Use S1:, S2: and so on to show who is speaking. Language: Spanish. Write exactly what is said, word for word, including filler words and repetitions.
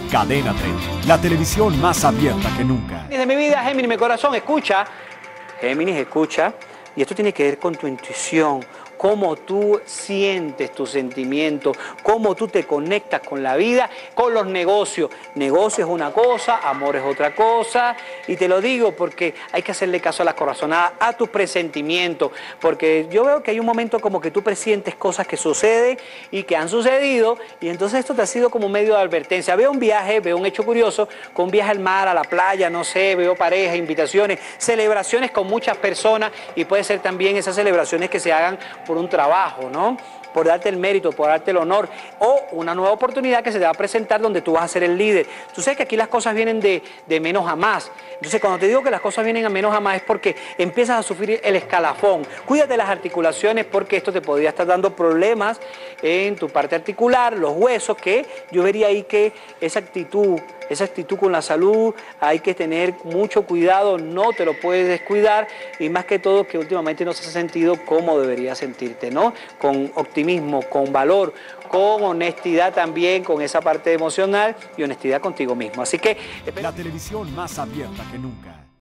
S1: Cadena treinta, la televisión más abierta que nunca.
S2: Desde mi vida, Géminis, mi corazón, escucha. Géminis, escucha. Y esto tiene que ver con tu intuición, cómo tú sientes tus sentimientos, cómo tú te conectas con la vida, con los negocios. Negocio es una cosa, amor es otra cosa. Y te lo digo porque hay que hacerle caso a las corazonadas, a tus presentimientos. Porque yo veo que hay un momento como que tú presientes cosas que suceden y que han sucedido. Y entonces esto te ha sido como medio de advertencia. Veo un viaje, veo un hecho curioso, con un viaje al mar, a la playa, no sé, veo parejas, invitaciones, celebraciones con muchas personas. Y puede ser también esas celebraciones que se hagan por un trabajo, ¿no? Por darte el mérito, por darte el honor, o una nueva oportunidad que se te va a presentar donde tú vas a ser el líder. Tú sabes que aquí las cosas vienen de, de menos a más. Entonces, cuando te digo que las cosas vienen a menos a más es porque empiezas a sufrir el escalafón. Cuídate las articulaciones porque esto te podría estar dando problemas en tu parte articular, los huesos, que yo vería ahí que esa actitud, esa actitud con la salud, hay que tener mucho cuidado, no te lo puedes descuidar, y más que todo que últimamente no se ha sentido como deberías sentirte, ¿no? Con optimismo, con valor, con honestidad también, con esa parte emocional y honestidad contigo mismo. Así que...
S1: La televisión más abierta que nunca.